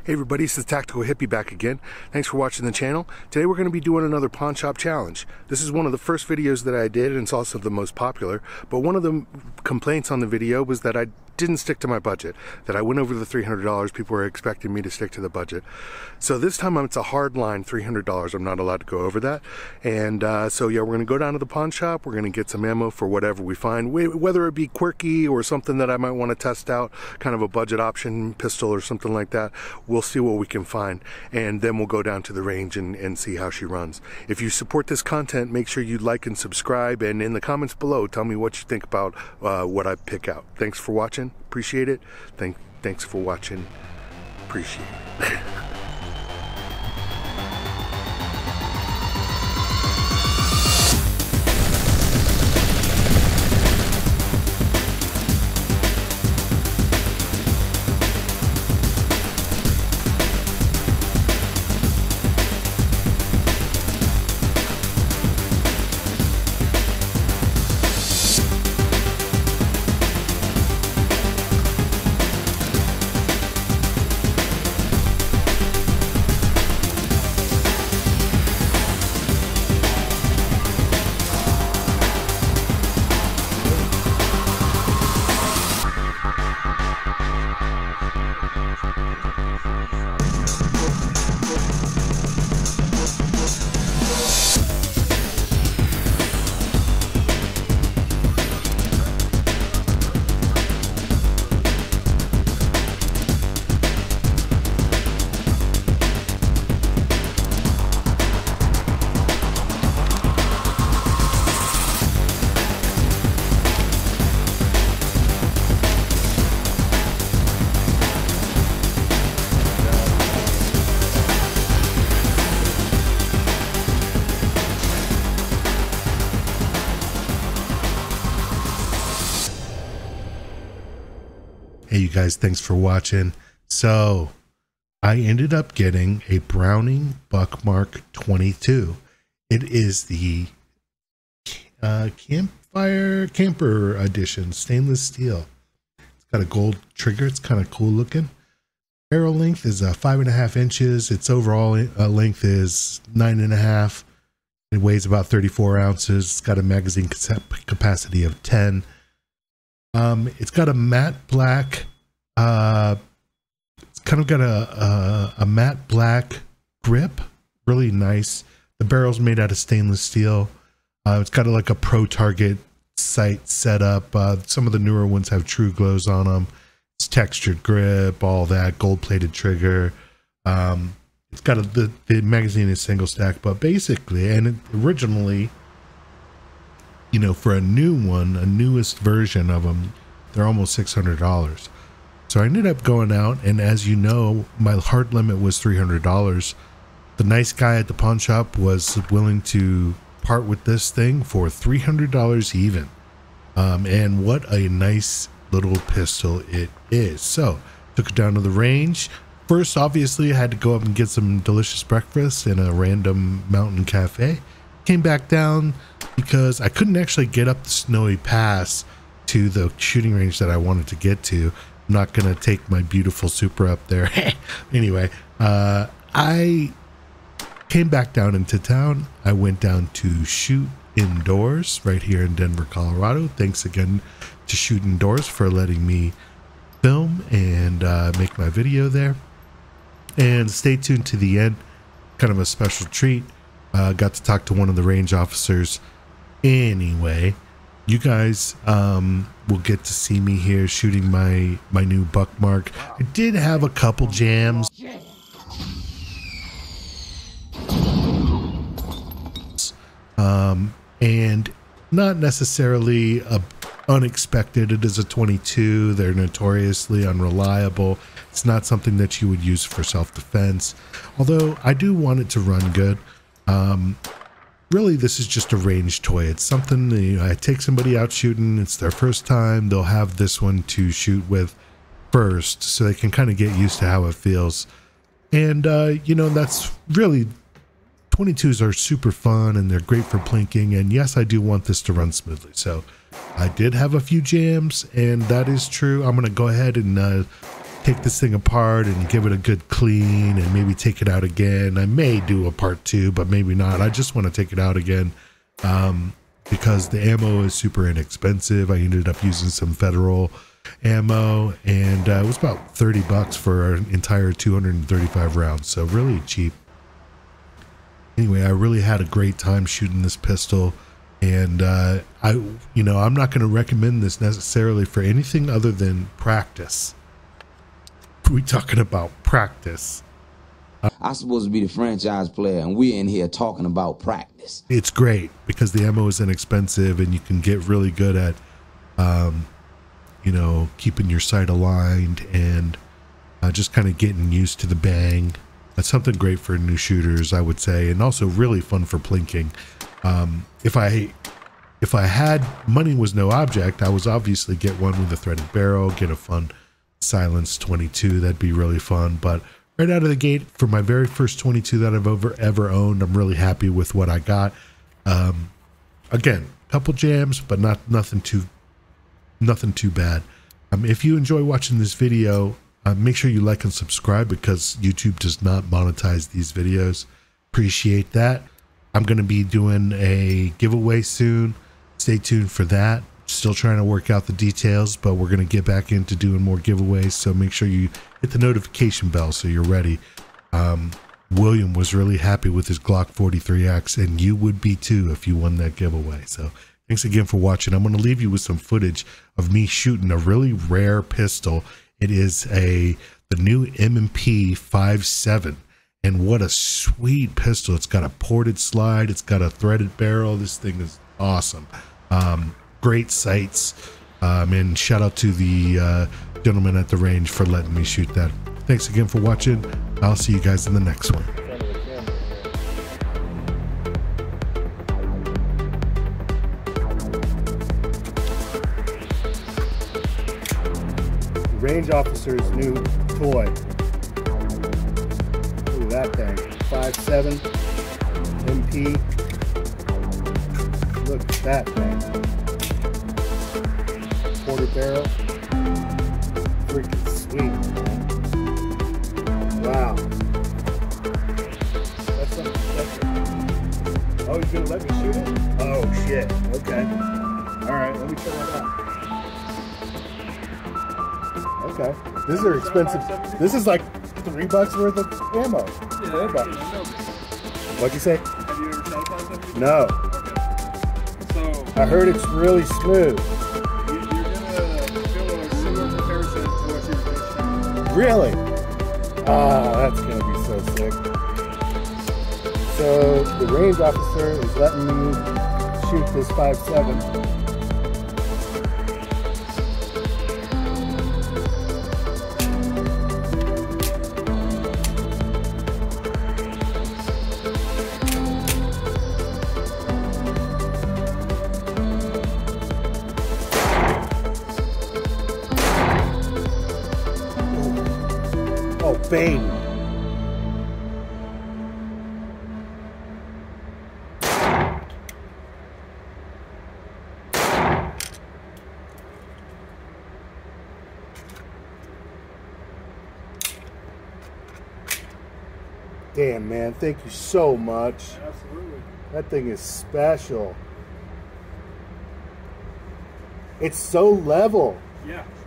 Hey everybody, this is Tactical Hippie back again. Thanks for watching the channel. Today we're going to be doing another pawn shop challenge. This is one of the first videos that I did, and it's also the most popular. But one of the complaints on the video was that I didn't stick to my budget, that I went over the $300. People were expecting me to stick to the budget. So this time it's a hard line, $300. I'm not allowed to go over that. And so yeah, we're going to go down to the pawn shop. We're going to get some ammo for whatever we find, whether it be quirky or something that I might want to test out, kind of a budget option, pistol or something like that. We'll see what we can find, and then we'll go down to the range and see how she runs. If you support this content, make sure you like and subscribe, and in the comments below, tell me what you think about what I pick out. Thanks for watching. Appreciate it. Thanks for watching. Appreciate it. Hey you guys, thanks for watching. So I ended up getting a Browning Buckmark 22. It is the camper edition, stainless steel. It's got a gold trigger. It's kind of cool looking. Barrel length is 5.5 inches. Its overall length is 9.5. It weighs about 34 ounces. It's got a magazine capacity of 10. It's got a matte black, it's kind of got a matte black grip, really nice. The barrel's made out of stainless steel. It's got like a Pro Target sight setup. Some of the newer ones have True Glows on them. It's textured grip, all that, gold-plated trigger. It's got the magazine is single stack, but basically, and originally, you know, for a new one, a newest version of them, they're almost $600. So I ended up going out, and as you know, my hard limit was $300. The nice guy at the pawn shop was willing to part with this thing for $300 even. And what a nice little pistol it is. So took it down to the range. First, obviously, I had to go up and get some delicious breakfast in a random mountain cafe. Came back down because I couldn't actually get up the Snowy Pass to the shooting range that I wanted to get to. I'm not going to take my beautiful Supra up there. Anyway, I came back down into town. I went down to Shoot Indoors right here in Denver, Colorado. Thanks again to Shoot Indoors for letting me film and make my video there. And stay tuned to the end. Kind of a special treat. Got to talk to one of the range officers. Anyway, you guys will get to see me here shooting my new Buckmark. I did have a couple jams. And not necessarily unexpected. It is a 22. They're notoriously unreliable. It's not something that you would use for self-defense. Although I do want it to run good. Really, this is just a range toy. It's something, you know, I take somebody out shooting, it's their first time, they'll have this one to shoot with first, so they can kind of get used to how it feels. And, you know, that's really, 22s are super fun, and they're great for plinking, and yes, I do want this to run smoothly. So, I did have a few jams, and that is true. I'm going to go ahead and take this thing apart and give it a good clean and maybe take it out again. I may do a part 2, but maybe not. I just want to take it out again because the ammo is super inexpensive. I ended up using some Federal ammo, and it was about $30 for an entire 235 rounds, so really cheap. Anyway, I really had a great time shooting this pistol, and I'm not going to recommend this necessarily for anything other than practice. We're talking about practice. I'm supposed to be the franchise player, and we're in here talking about practice. It's great because the ammo is inexpensive, and you can get really good at, keeping your sight aligned and just kind of getting used to the bang. That's something great for new shooters, I would say, and also really fun for plinking. If I had money was no object, I would obviously get one with a threaded barrel, get a fun Silence 22. That'd be really fun. But right out of the gate, for my very first 22 that I've ever owned, I'm really happy with what I got. Again, couple jams, but nothing too bad. If you enjoy watching this video, make sure you like and subscribe because YouTube does not monetize these videos. Appreciate that. I'm going to be doing a giveaway soon. Stay tuned for that. Still trying to work out the details, but we're going to get back into doing more giveaways. So make sure you hit the notification bell so you're ready. William was really happy with his Glock 43X, and you would be too if you won that giveaway. So thanks again for watching. I'm going to leave you with some footage of me shooting a really rare pistol. It is the new M&P 5.7, and what a sweet pistol. It's got a ported slide. It's got a threaded barrel. This thing is awesome. Great sights. And shout out to the gentleman at the range for letting me shoot that. Thanks again for watching. I'll see you guys in the next one. Range officer's new toy. Look at that thing. 5.7 MP. Look at that thing. Quarter barrel. Freaking sweet, man. Wow. That's something special. Oh, you're gonna let me shoot it? Oh shit. Okay. Alright, let me check that out. Okay. These are expensive. This is like $3 worth of ammo. Yeah, $4. What'd you say? Have you ever shot a 5.7? No. Okay. So I heard it's really smooth. you're gonna feel a similar comparison to what you were just shooting. Really? Ah, that's gonna be so sick. So the range officer is letting me shoot this 5.7. Oh, bang. Damn, man, thank you so much. Absolutely. That thing is special. It's so level. Yeah.